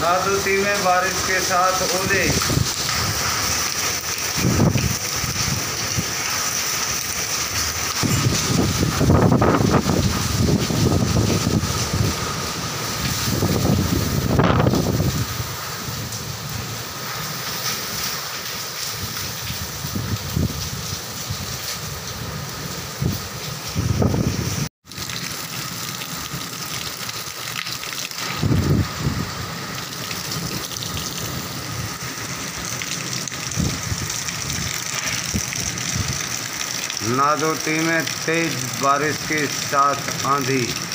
नादौती में बारिश के साथ ओले। नादौती में तेज बारिश के साथ आंधी।